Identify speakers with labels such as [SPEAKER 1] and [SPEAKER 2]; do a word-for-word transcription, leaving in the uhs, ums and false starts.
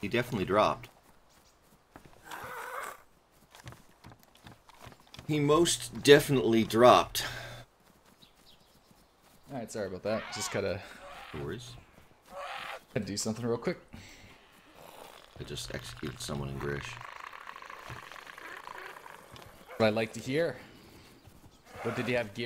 [SPEAKER 1] He definitely dropped. He most definitely dropped.
[SPEAKER 2] Alright, sorry about that. Just gotta...
[SPEAKER 1] No worries.
[SPEAKER 2] Gotta do something real quick.
[SPEAKER 1] I just executed someone in Grish.
[SPEAKER 2] What I'd like to hear. What did he have gear?